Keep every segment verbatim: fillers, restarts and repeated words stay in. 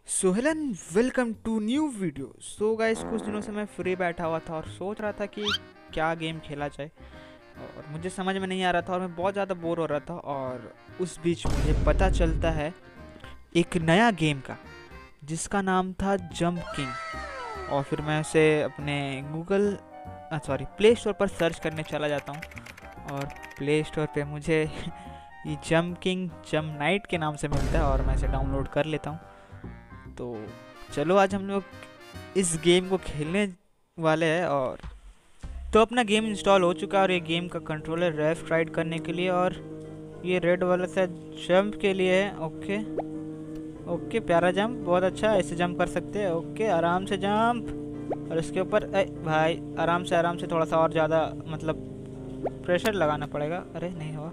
So hello and welcome to new video. So guys, कुछ दिनों से मैं फ्री बैठा हुआ था और सोच रहा था कि क्या गेम खेला जाए और मुझे समझ में नहीं आ रहा था और मैं बहुत ज़्यादा बोर हो रहा था। और उस बीच मुझे पता चलता है एक नया गेम का जिसका नाम था जंप किंग। और फिर मैं उसे अपने गूगल सॉरी प्ले स्टोर पर सर्च करने चला जाता हूँ और प्ले स्टोर पे मुझे ये जंप किंग जंप नाइट के नाम से मिलता है और मैं इसे डाउनलोड कर लेता हूँ। तो चलो आज हम लोग इस गेम को खेलने वाले हैं। और तो अपना गेम इंस्टॉल हो चुका है और ये गेम का कंट्रोलर लेफ्ट राइट करने के लिए और ये रेड वाला से जंप के लिए है। ओके ओके, प्यारा जंप, बहुत अच्छा, ऐसे जंप कर सकते हैं। ओके, आराम से जंप और इसके ऊपर भाई आराम से आराम से थोड़ा सा और ज़्यादा मतलब प्रेशर लगाना पड़ेगा। अरे नहीं हुआ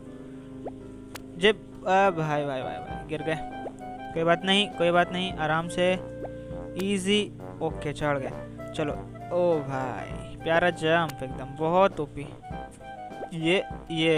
जब भाई भाई भाई भाई गिर गए। कोई बात नहीं कोई बात नहीं, आराम से इजी। ओके, चढ़ गए, चलो। ओ भाई, प्यारा जंप, एकदम बहुत ओपी। ये ये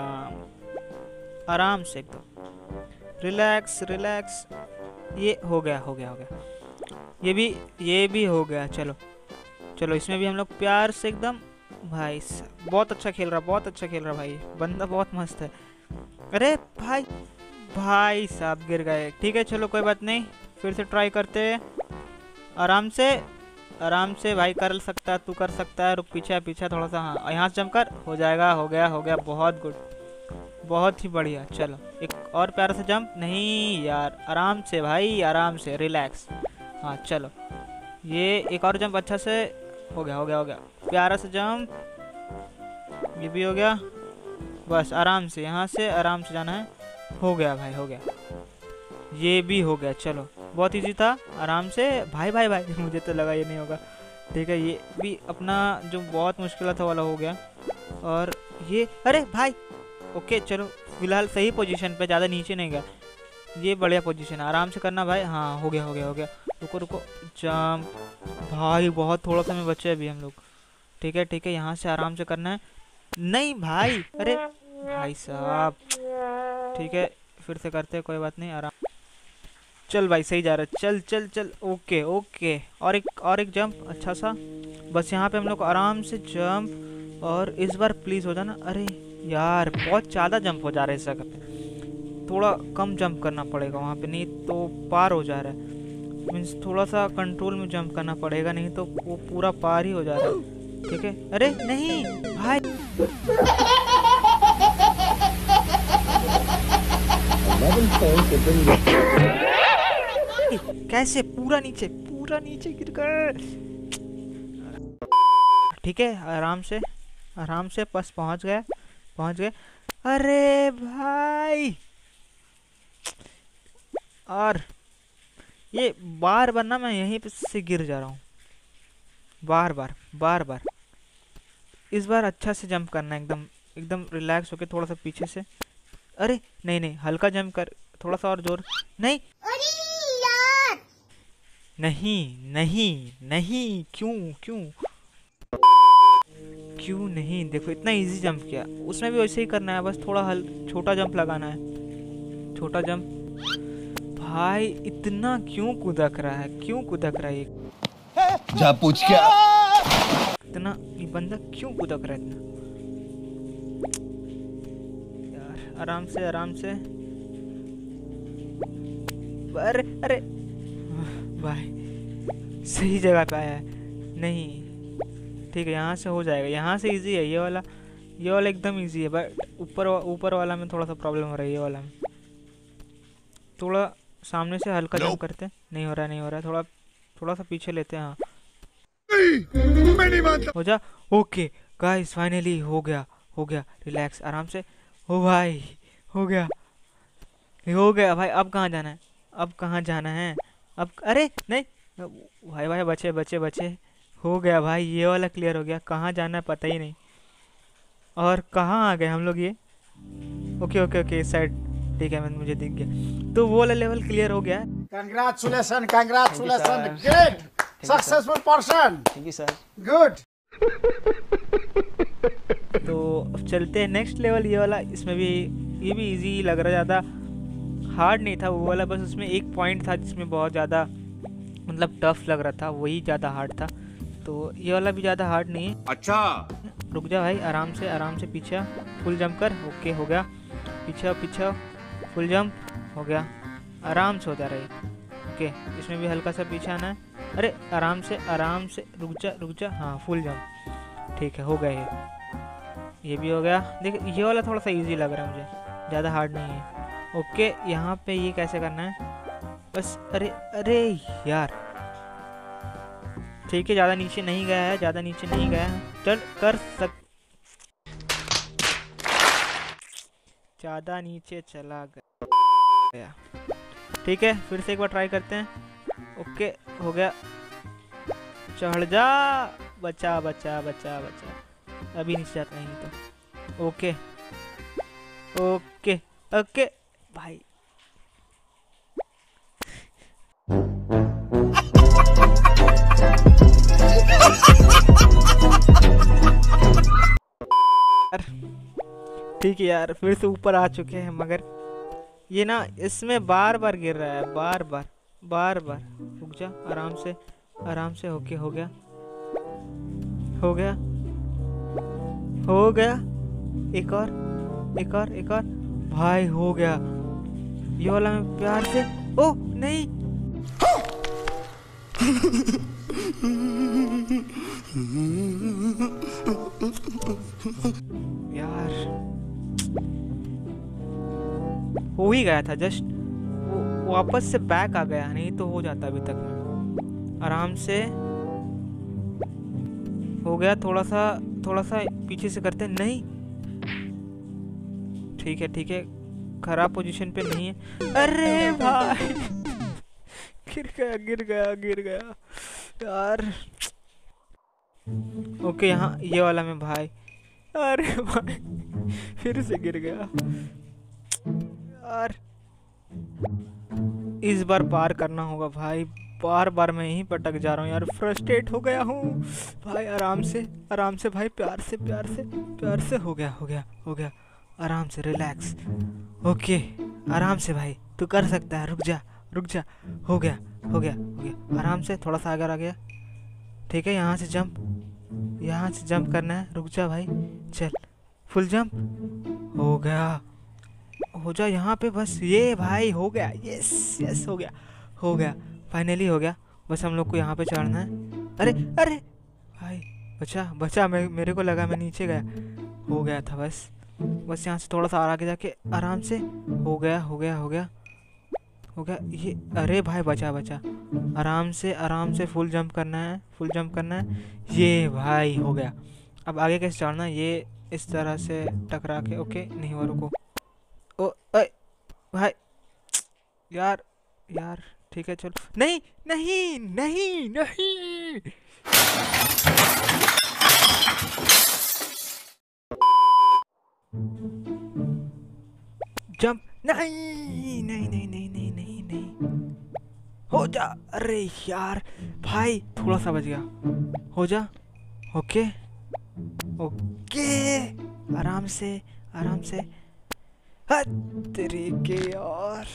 जंप आराम से एकदम रिलैक्स रिलैक्स। ये हो गया हो गया हो गया ये भी ये भी हो गया। चलो चलो, इसमें भी हम लोग प्यार से एकदम। भाई बहुत अच्छा खेल रहा बहुत अच्छा खेल रहा भाई, बंदा बहुत मस्त है। अरे भाई भाई साहब गिर गए। ठीक है, चलो कोई बात नहीं, फिर से ट्राई करते हैं। आराम से आराम से भाई, कर सकता है तू, कर सकता है। रुक, पीछे पीछे थोड़ा सा, हाँ यहाँ से जंप कर, हो जाएगा। हो गया हो गया, बहुत गुड, बहुत ही बढ़िया। चलो एक और प्यारा सा जंप। नहीं यार, आराम से भाई, आराम से रिलैक्स। हाँ चलो, ये एक और जंप अच्छा से। हो गया हो गया हो गया, प्यारा सा जंप, ये भी हो गया। बस आराम से, यहाँ से आराम से जाना है। हो गया भाई, हो गया, ये भी हो गया। चलो बहुत इजी था, आराम से। भाई भाई भाई मुझे तो लगा ये नहीं होगा। ठीक है, ये भी अपना जो बहुत मुश्किल था वाला हो गया। और ये, अरे भाई, ओके चलो, फिलहाल सही पोजीशन पे, ज़्यादा नीचे नहीं गया, ये बढ़िया पोजीशन है। आराम से करना भाई। हाँ हो गया हो गया हो गया। रुको रुको, जंप भाई, बहुत थोड़ा सा में बचे अभी हम लोग। ठीक है ठीक है, यहाँ से आराम से करना है। नहीं भाई, अरे भाई साहब, ठीक है फिर से करते हैं, कोई बात नहीं, आराम। चल भाई, सही जा रहा है, चल चल चल। ओके ओके, और एक और एक जंप अच्छा सा। बस यहाँ पे हम लोग आराम से जंप, और इस बार प्लीज हो जाना। अरे यार, बहुत ज़्यादा जंप हो जा रहा है इस जगह पे, थोड़ा कम जंप करना पड़ेगा वहाँ पे, नहीं तो पार हो जा रहा है। मीन्स थोड़ा सा कंट्रोल में जंप करना पड़ेगा, नहीं तो वो पूरा पार ही हो जा रहा है। ठीक है, अरे नहीं भाई कैसे, पूरा नीचे पूरा नीचे गिर गए। ठीक है, आराम से आराम से, बस पहुंच गए पहुंच गए। अरे भाई, और ये बार बार ना मैं यहीं पे से गिर जा रहा हूँ, बार बार बार बार। इस बार अच्छा से जंप करना, एकदम एकदम रिलैक्स होके, थोड़ा सा पीछे से। अरे नहीं नहीं, हल्का जंप कर, थोड़ा सा और जोर। नहीं यार, नहीं नहीं नहीं, क्यों क्यों क्यों नहीं। देखो इतना इजी जंप किया, उसमें भी वैसे ही करना है, बस थोड़ा हल छोटा जंप लगाना है, छोटा जंप। भाई इतना क्यों कूदक रहा है, क्यों कूदक रहा है ये, जा पूछ क्या इतना ये बंदा क्यों कूदक रहा है इतना। यार आराम से आराम से। अरे अरे भाई, सही जगह पे आया है। नहीं ठीक है, यहाँ से हो जाएगा, यहाँ से इजी है ये वाला, ये वाला एकदम इजी है। बट ऊपर ऊपर वाला में थोड़ा सा प्रॉब्लम हो रहा है, ये वाला में थोड़ा सामने से हल्का जंप करते हैं। नहीं हो रहा नहीं हो रहा, थोड़ा थोड़ा सा पीछे लेते हैं। हाँ मैं नहीं मानता, हो जा। ओके गाइस, फाइनली हो गया हो गया, रिलैक्स, आराम से। हो भाई, हो गया हो गया भाई। अब कहाँ जाना है, अब कहाँ जाना है अब। अरे नहीं भाई भाई, बचे बचे बचे। हो गया भाई, ये वाला क्लियर हो गया। कहाँ जाना है पता ही नहीं, और कहाँ आ गए हम लोग ये। ओके ओके ओके, इस साइड। ठीक है, मैं मुझे दिख गया, तो वो वाला लेवल क्लियर हो गया। Congratulations, congratulations, great, successful person. Thank you sir. Good. तो अब चलते हैं नेक्स्ट लेवल, ये वाला। इसमें भी ये भी इजी लग रहा, ज़्यादा हार्ड नहीं था वो वाला, बस उसमें एक पॉइंट था जिसमें बहुत ज़्यादा मतलब टफ लग रहा था, वही ज़्यादा हार्ड था। तो ये वाला भी ज़्यादा हार्ड नहीं है। अच्छा रुक जा भाई, आराम से आराम से पीछे फुल जंप कर। ओके हो गया, पीछे पीछे फुल जंप हो गया, आराम से हो जा रही। ओके इसमें भी हल्का सा पीछे आना है। अरे आराम से आराम से, रुक जा रुक जा, हाँ फुल जंप, ठीक है हो गया ये ये भी हो गया। देख ये वाला थोड़ा सा इजी लग रहा है मुझे, ज़्यादा हार्ड नहीं है। ओके यहाँ पे ये कैसे करना है बस, अरे अरे यार ठीक है, ज़्यादा नीचे नहीं गया है, ज़्यादा नीचे नहीं गया है, चल कर सक, ज़्यादा नीचे चला गया। ठीक है फिर से एक बार ट्राई करते हैं। ओके हो गया, चढ़ जा, बचा बचा बचा बचा, अभी नीचे जाता नहीं तो। ओके ओके ओके भाई, ठीक है यार फिर से ऊपर आ चुके हैं, मगर ये ना इसमें बार बार गिर रहा है, बार बार बार बार। रुक जा आराम से आराम से। ओके हो गया हो गया हो गया, एक और एक और एक और भाई हो गया। ये वाला मैं प्यार से, ओ नहीं यार हो ही गया था, जस्ट वो वापस से बैक आ गया, नहीं तो हो जाता अभी तक में। आराम से हो गया, थोड़ा सा थोड़ा सा पीछे से करते, नहीं ठीक है ठीक है, खराब पोजीशन पे नहीं है। अरे भाई गिर गया गिर गया गिर गया यार। ओके यहाँ ये वाला में भाई, अरे भाई फिर से गिर गया यार। इस बार पार करना होगा भाई, बार बार मैं यहीं पटक जा रहा हूँ यार, फ्रस्ट्रेट हो गया हूँ भाई। आराम से आराम से भाई, प्यार से प्यार से प्यार से। हो गया हो गया हो गया, आराम से रिलैक्स। ओके आराम से भाई, तू कर सकता है, रुक जा रुक जा। हो गया हो गया हो गया, आराम से थोड़ा सा आगे आ गया। ठीक है यहाँ से जंप, यहाँ से जंप करना है, रुक जा भाई, चल फुल जंप। हो गया, हो जा यहाँ पे बस, ये भाई हो गया, यस यस हो गया हो गया, फाइनली हो गया। बस हम लोग को यहाँ पे चढ़ना है। अरे अरे भाई बचा बचा, मैं मेरे को लगा मैं नीचे गया, हो गया था बस। बस यहाँ से थोड़ा सा आगे जाके आराम से, हो गया हो गया हो गया हो गया ये। अरे भाई बचा बचा, आराम से आराम से फुल जंप करना है, फुल जंप करना है, ये भाई हो गया। अब आगे कैसे चढ़ना है, ये इस तरह से टकरा के। ओके नहीं हुआ, रुको, ओ अय भाई यार यार, ठीक है चलो, नहीं नहीं नहीं नहीं जंप, नहीं नहीं नहीं नहीं नहीं नहीं नहीं, हो जा। अरे यार भाई थोड़ा सा बच गया, हो जा। ओके ओके आराम से आराम से, तरीके और,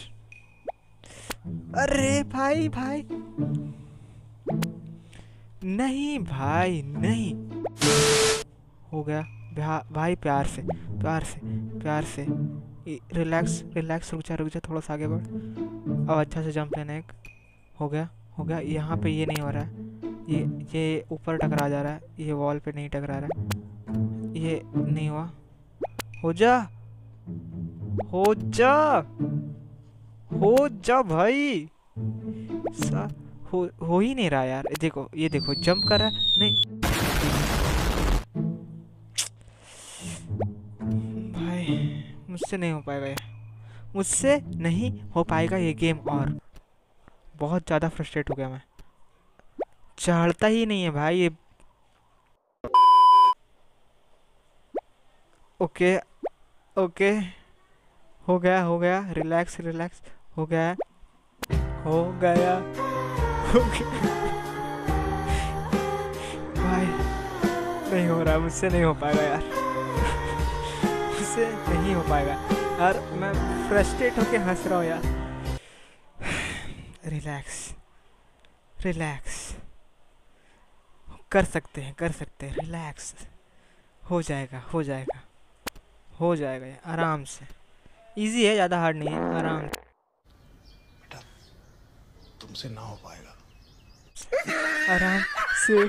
अरे भाई भाई नहीं भाई नहीं, हो गया भाई, प्यार से प्यार से प्यार से, रिलैक्स रिलैक्स, रुक जा रुक जा, थोड़ा सा आगे बढ़। अब अच्छा से जंप लेना एक, हो गया हो गया। यहाँ पे ये नहीं हो रहा है, ये ये ऊपर टकरा जा रहा है, ये वॉल पे नहीं टकरा रहा है, ये नहीं हुआ। हो जा हो जा हो जा भाई, सा हो हो ही नहीं रहा यार। देखो ये देखो जंप कर रहा है, नहीं भाई मुझसे नहीं हो पाएगा, ये मुझसे नहीं हो पाएगा ये गेम। और बहुत ज़्यादा फ्रस्ट्रेट हो गया मैं, चढ़ता ही नहीं है भाई ये। ओके ओके हो गया हो गया, रिलैक्स रिलैक्स, हो गया हो गया हो गया भाई, नहीं हो रहा, मुझसे नहीं हो पाएगा यार, मुझसे नहीं हो पाएगा यार। मैं फ्रस्ट्रेट होके हंस रहा हूँ यार। रिलैक्स रिलैक्स, कर सकते हैं कर सकते हैं, रिलैक्स, हो जाएगा हो जाएगा हो जाएगा ये आराम से। इजी है, ज़्यादा हार्ड नहीं है, आराम बेटा तुमसे ना हो पाएगा। आराम से।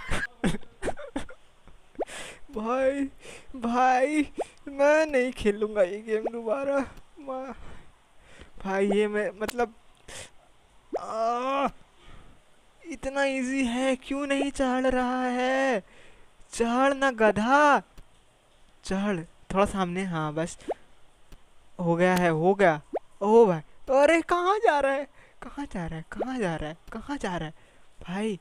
भाई भाई मैं नहीं खेलूँगा ये गेम दोबारा। माँ भाई ये मैं मतलब आ, इतना इजी है, क्यों नहीं चढ़ रहा है? चढ़ ना गधा, चढ़ थोड़ा सामने, हाँ बस हो गया है, हो गया। ओ भाई, अरे कहाँ जा रहा है, कहाँ जा रहा है, कहाँ जा रहा है, कहाँ जा रहा है भाई?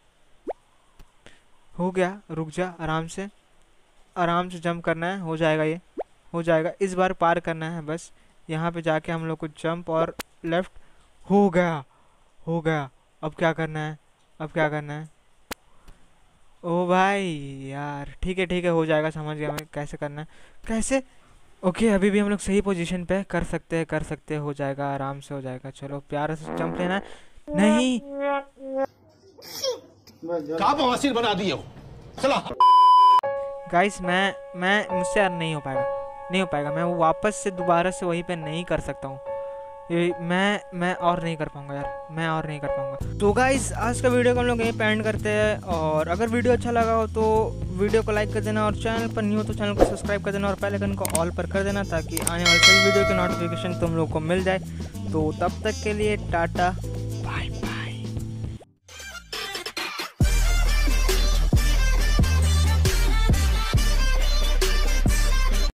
हो गया, रुक जा, आराम से आराम से जंप करना है, हो जाएगा ये, हो जाएगा। इस बार पार करना है बस, यहाँ पे जाके हम लोग को जंप और लेफ्ट। हो गया हो गया, अब क्या करना है, अब क्या करना है? ओ भाई यार, ठीक है ठीक है, हो जाएगा, समझ गया मैं कैसे करना है, कैसे। ओके अभी भी हम लोग सही पोजीशन पे कर सकते हैं कर सकते हैं, हो जाएगा, आराम से हो जाएगा। चलो प्यार से जंप लेना है। नहीं कहाँ बवासीर बना दिए हो चला। गाइस मैं मैं मुझसे यार नहीं हो पाएगा, नहीं हो पाएगा, मैं वो वापस से दोबारा से वहीं पे नहीं कर सकता हूँ। ये मैं मैं और नहीं कर पाऊँगा यार, मैं और नहीं कर पाऊँगा। तो गाइस आज का वीडियो को हम लोग यहीं पे एंड करते हैं, और अगर वीडियो अच्छा लगा हो तो वीडियो को लाइक कर देना, और चैनल पर न्यू हो तो चैनल को सब्सक्राइब कर देना, और बेल आइकन को ऑल पर कर देना, ताकि आने वाले सभी वीडियो की नोटिफिकेशन तुम लोग को मिल जाए। तो तब तक के लिए टाटा